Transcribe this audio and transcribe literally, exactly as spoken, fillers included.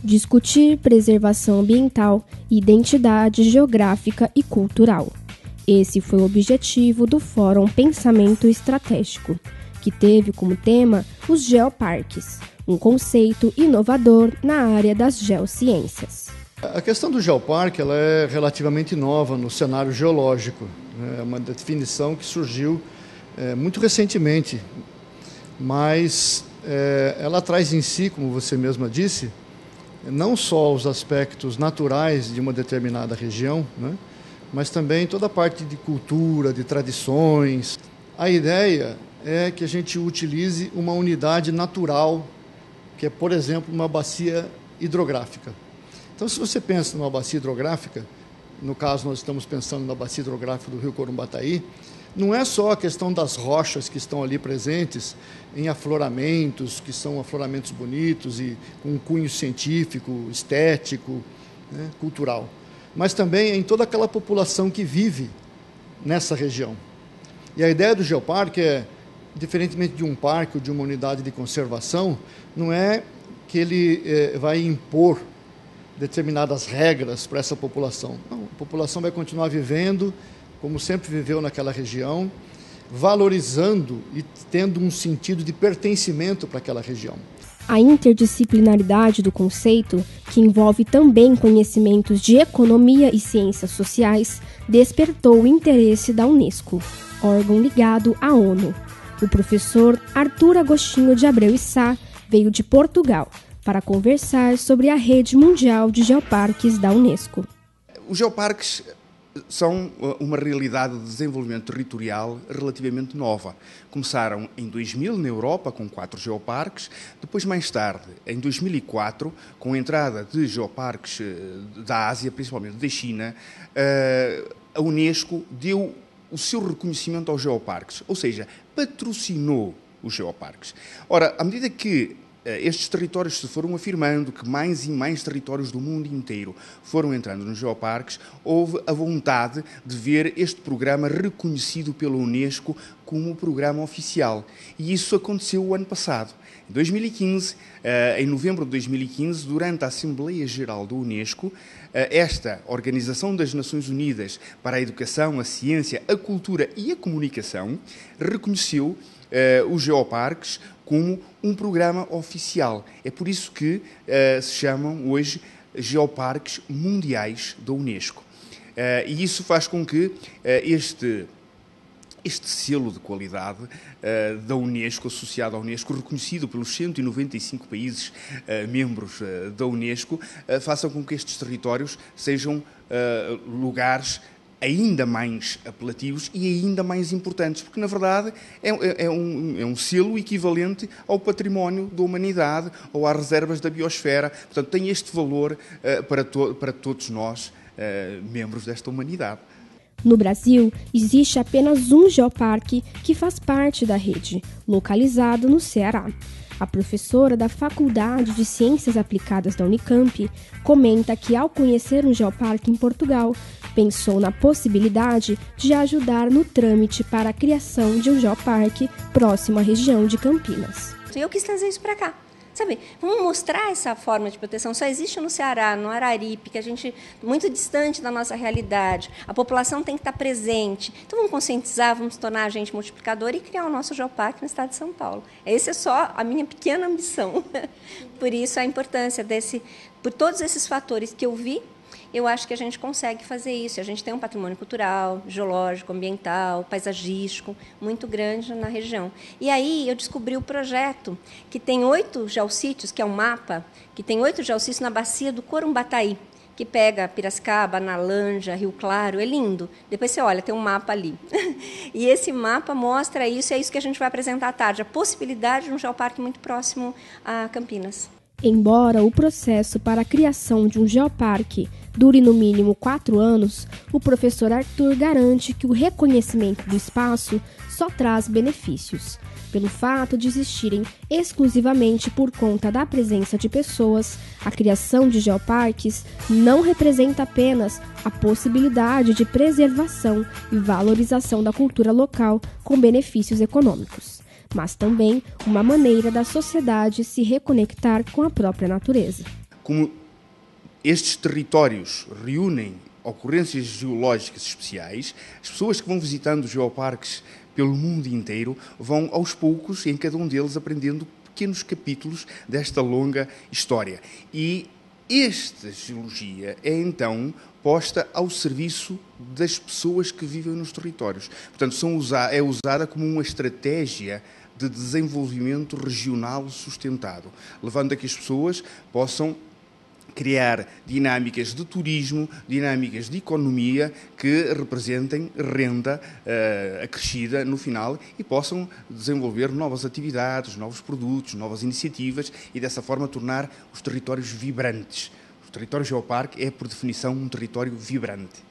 discutir preservação ambiental e identidade geográfica e cultural. Esse foi o objetivo do Fórum Pensamento Estratégico, que teve como tema os geoparques, um conceito inovador na área das geociências. A questão do geoparque ela é relativamente nova no cenário geológico. É uma definição que surgiu é, muito recentemente, mas é, ela traz em si, como você mesma disse, não só os aspectos naturais de uma determinada região, né, mas também toda a parte de cultura, de tradições. A ideia é que a gente utilize uma unidade natural, que é, por exemplo, uma bacia hidrográfica. Então, se você pensa numa bacia hidrográfica, no caso nós estamos pensando na bacia hidrográfica do Rio Corumbataí, não é só a questão das rochas que estão ali presentes em afloramentos, que são afloramentos bonitos e com um cunho científico, estético, né, cultural, mas também em toda aquela população que vive nessa região. E a ideia do geoparque é, diferentemente de um parque ou de uma unidade de conservação, não é que ele é, vai impor determinadas regras para essa população. Não, a população vai continuar vivendo como sempre viveu naquela região, valorizando e tendo um sentido de pertencimento para aquela região. A interdisciplinaridade do conceito, que envolve também conhecimentos de economia e ciências sociais, despertou o interesse da Unesco, órgão ligado à ONU. O professor Arthur Agostinho de Abreu e Sá veio de Portugal para conversar sobre a rede mundial de geoparques da Unesco. Os geoparques são uma realidade de desenvolvimento territorial relativamente nova. Começaram em dois mil na Europa, com quatro geoparques, depois mais tarde, em dois mil e quatro, com a entrada de geoparques da Ásia, principalmente da China, a Unesco deu o seu reconhecimento aos geoparques, ou seja, patrocinou os geoparques. Ora, à medida que estes territórios se foram afirmando, que mais e mais territórios do mundo inteiro foram entrando nos geoparques, houve a vontade de ver este programa reconhecido pela Unesco como programa oficial. E isso aconteceu o ano passado. Em dois mil e quinze, em novembro de dois mil e quinze, durante a Assembleia Geral da Unesco, esta Organização das Nações Unidas para a Educação, a Ciência, a Cultura e a Comunicação reconheceu os geoparques como um programa oficial. É por isso que uh, se chamam hoje Geoparques Mundiais da Unesco. Uh, e isso faz com que uh, este, este selo de qualidade uh, da Unesco, associado à Unesco, reconhecido pelos cento e noventa e cinco países uh, membros uh, da Unesco, uh, façam com que estes territórios sejam uh, lugares ainda mais apelativos e ainda mais importantes, porque, na verdade, é, é, é, um, é um selo equivalente ao património da humanidade ou às reservas da biosfera. Portanto, tem este valor uh, para, to- para todos nós, uh, membros desta humanidade. No Brasil, existe apenas um geoparque que faz parte da rede, localizado no Ceará. A professora da Faculdade de Ciências Aplicadas da Unicamp comenta que, ao conhecer um geoparque em Portugal, pensou na possibilidade de ajudar no trâmite para a criação de um geoparque próximo à região de Campinas. Eu quis trazer isso para cá. Sabe, vamos mostrar essa forma de proteção. Só existe no Ceará, no Araripe, que a gente muito distante da nossa realidade. A população tem que estar presente. Então vamos conscientizar, vamos tornar agente multiplicador e criar o nosso geoparque no estado de São Paulo. Essa é só a minha pequena ambição. Por isso a importância desse, por todos esses fatores que eu vi, eu acho que a gente consegue fazer isso. A gente tem um patrimônio cultural, geológico, ambiental, paisagístico muito grande na região. E aí eu descobri o projeto que tem oito geossítios, que é um mapa, que tem oito geossítios na bacia do Corumbataí, que pega Piracicaba, Analanja, Rio Claro, é lindo. Depois você olha, tem um mapa ali. E esse mapa mostra isso, e é isso que a gente vai apresentar à tarde, a possibilidade de um geoparque muito próximo a Campinas. Embora o processo para a criação de um geoparque dure no mínimo quatro anos, o professor Arthur garante que o reconhecimento do espaço só traz benefícios, pelo fato de existirem exclusivamente por conta da presença de pessoas. A criação de geoparques não representa apenas a possibilidade de preservação e valorização da cultura local com benefícios econômicos, mas também uma maneira da sociedade se reconectar com a própria natureza. Como estes territórios reúnem ocorrências geológicas especiais. As pessoas que vão visitando os geoparques pelo mundo inteiro vão, aos poucos, em cada um deles, aprendendo pequenos capítulos desta longa história. E esta geologia é, então, posta ao serviço das pessoas que vivem nos territórios. Portanto, são usa- é usada como uma estratégia de desenvolvimento regional sustentado, levando a que as pessoas possam criar dinâmicas de turismo, dinâmicas de economia que representem renda uh, acrescida no final e possam desenvolver novas atividades, novos produtos, novas iniciativas e dessa forma tornar os territórios vibrantes. O território geoparque é, por definição, um território vibrante.